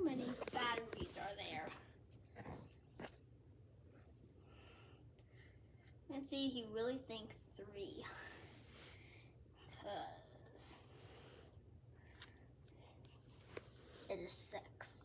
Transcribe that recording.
many batteries are there? Let's see if you really think 3. Because it is 6.